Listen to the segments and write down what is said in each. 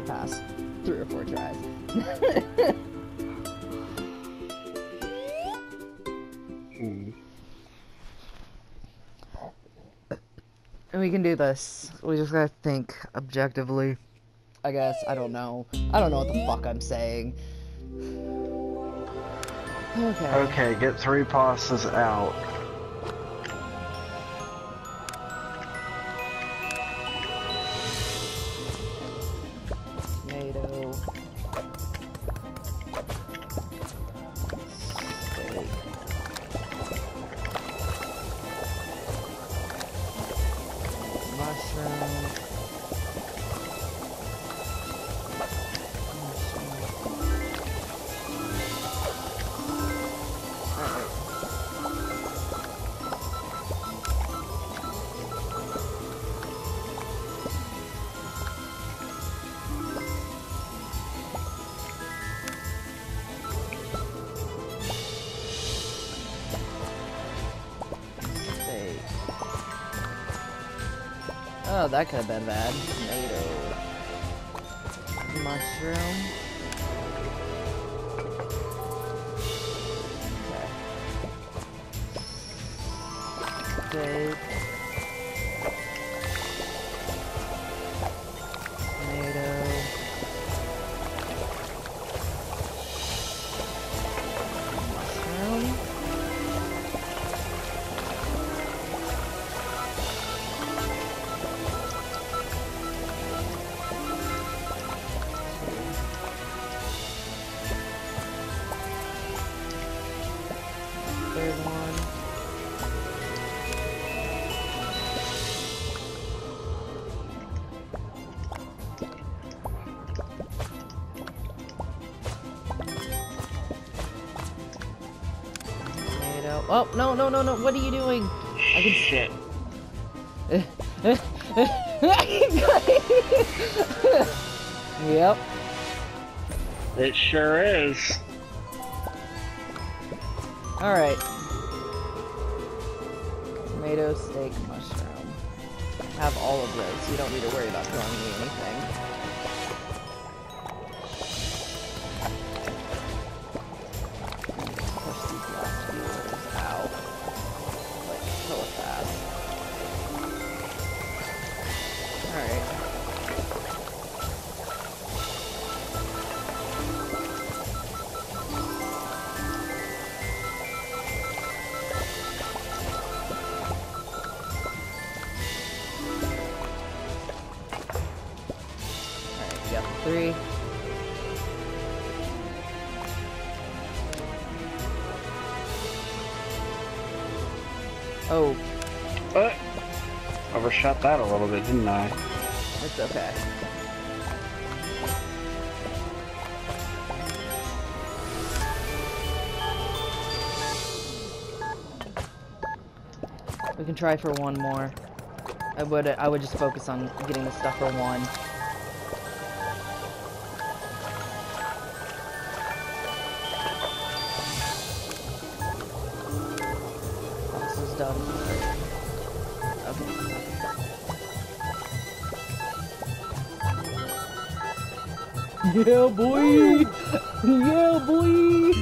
the past 3 or 4 tries. And we can do this. We just gotta think objectively. I guess. I don't know. I don't know what the fuck I'm saying. Okay. Okay, get 3 pastas out. Tomato. Steak. Mushroom. Oh, that could have been bad. Tomato. Mushroom. Okay. Steak. Tomato. Mushroom. Third one. Tomato. Oh, no, no, no, no. What are you doing? I can Shit. Yep. It sure is. Alright. Tomato, steak, mushroom. Have all of those. You don't need to worry about throwing me anything. Push these last few orders out. Like, so fast. Alright. Got the 3. Oh. Overshot that a little bit, didn't I? It's okay. We can try for one more. I would just focus on getting the stuff for one. This is done. Okay. Yeah, boy! Yeah, boy!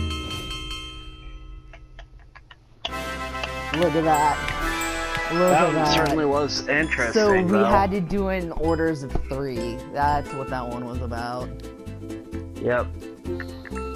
Look at that. Look at That that. certainly was interesting, So we though. had to do it in orders of 3. That's what that one was about. Yep.